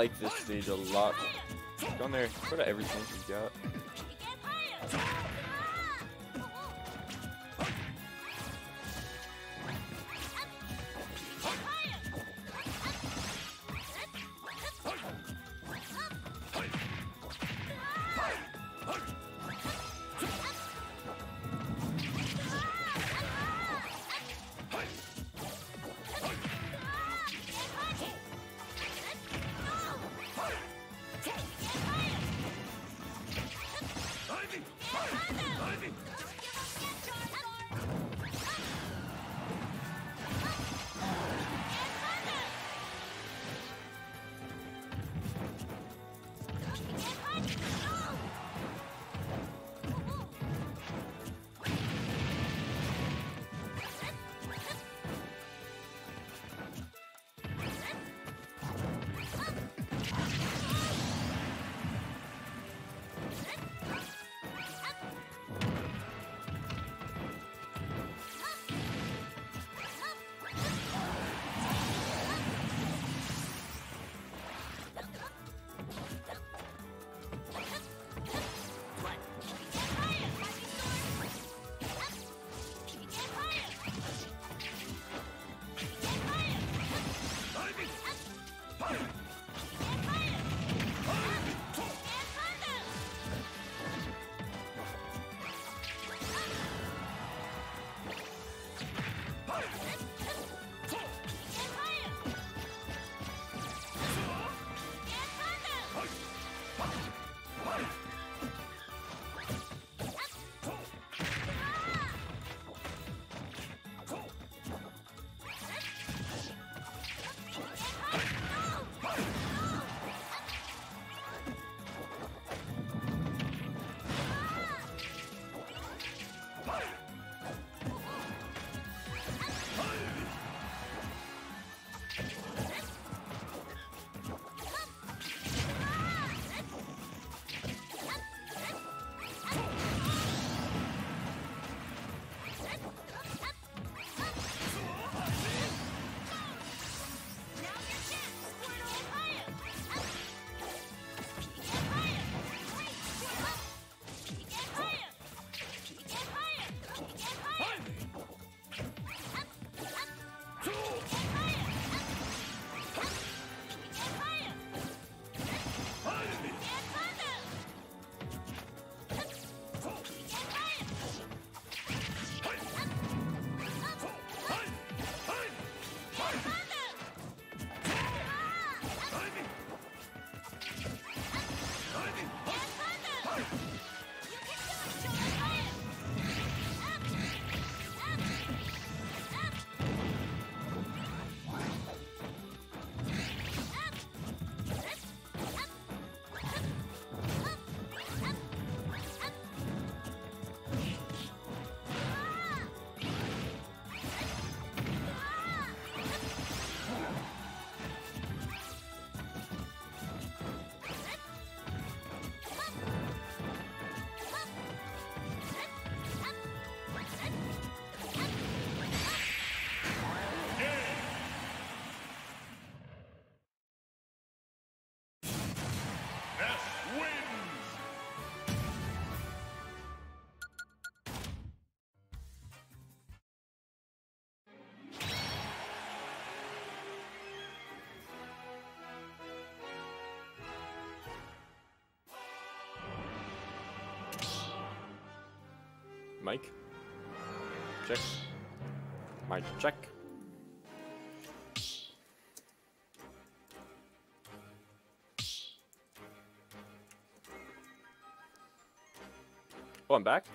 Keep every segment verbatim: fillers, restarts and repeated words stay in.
like this stage a lot. Go on there, go to every chance you got. Mike? Check. Mike, check. Oh, I'm back?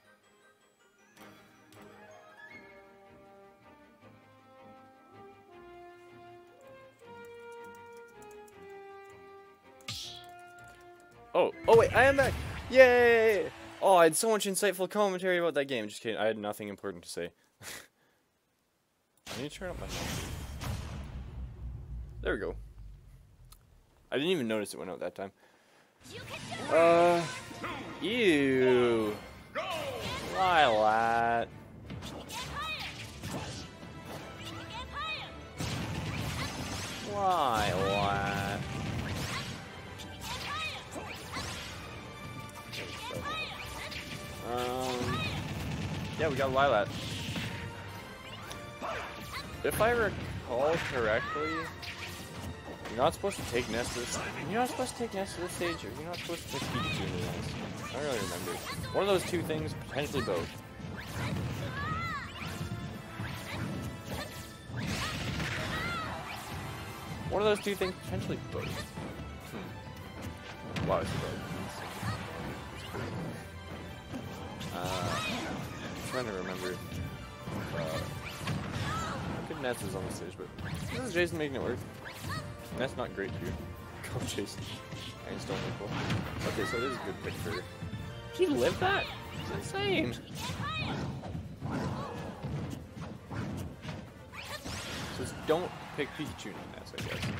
Oh, oh wait, I am back! Yay! Oh, I had so much insightful commentary about that game. Just kidding, I had nothing important to say. I need to turn up my phone. There we go. I didn't even notice it went out that time. Uh, ew. Lilat. Lilat. Yeah, we got Lilat. If I recall correctly, you're not supposed to take Nest to this. You're not supposed to take Nest to this stage, or you're not supposed to take Pikachu to this. I don't really remember. One of those two things, potentially both. One of those two things, potentially both. Hmm. Wow, it's both. Uh, I'm trying to remember. Uh, good Ness is on the stage, but this is Jason making it work. That's not great too. Go Jason. I just don't think cool. Okay, so this is a good pick for. He lived that? It's insane. So just don't pick Pikachu on Ness, I guess.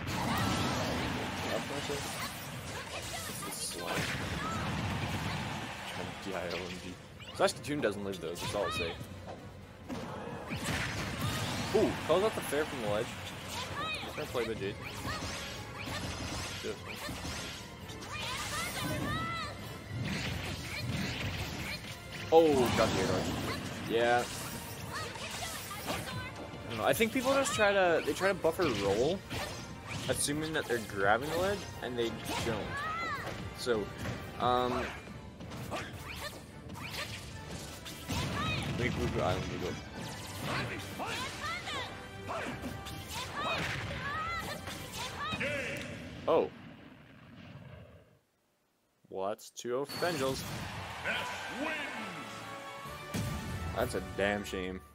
It's the slime. D I O M G. Saskatoon doesn't live though, that's all I'll say. Ooh, calls out the fair from the ledge. Fair play by Jade. Good. Oh, got the air. Yeah. I don't know. I think people just try to they try to buffer roll, assuming that they're grabbing the ledge, and they don't. So, um. Big Blue Blue Island we go. Oh. Well, that's two oh for Benjels. That's a damn shame.